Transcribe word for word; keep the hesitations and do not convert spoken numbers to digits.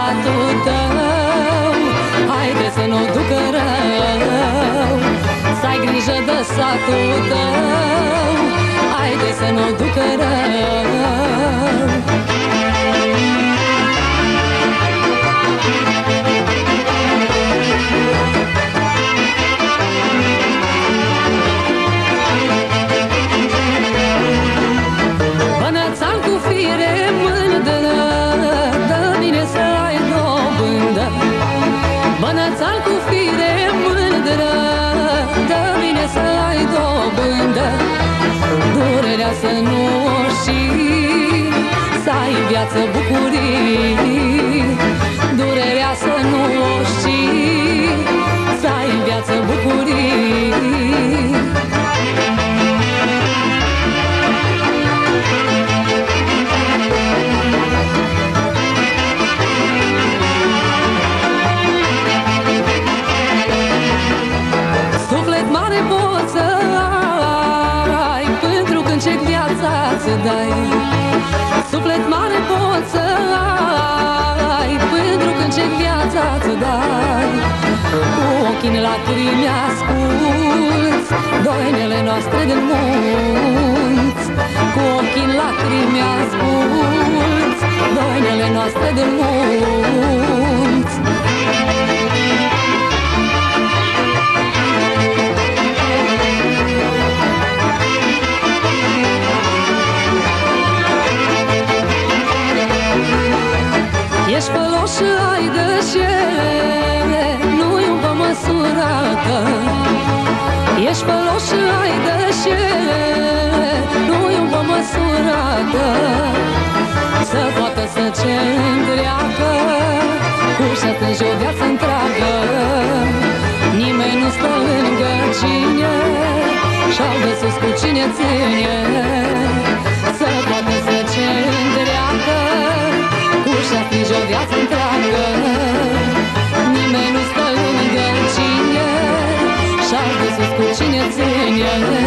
satul tău, haide să nu ducă rău. Să ai grijă de satul tău, haide să nu ducă rău. Bănățan cu fire mândră, dă bine să ai dobândă. Bănățan cu fire mândră, dă bine să ai dobândă. Durerea să nu o știi, să ai în viață bucurii. Durerea să nu o știi, să ai în viață bucurii. Suflet mare poți să ai, pentru că încet viața ți dai. Suflet mare poți să ai, pentru că încet viața ți dai. Cu ochii în lacrimi asculți doinele noastre din munți. Cu ochii în lacrimi asculți doinele noastre din munți. Ești făloș și ai dășele, nu-i un pe măsura ta. Ești făloș și ai dășele, nu-i un pe măsura ta. Să poată să ce întreagă, cu și-atunci o viață întreagă. Nimeni nu stă lângă cine și-au de sus cu cine ține. Să poată să ce întreagă, și-atinge o viață întreagă. Nimeni nu stă lângă cine și-ar de sus cu cine ține.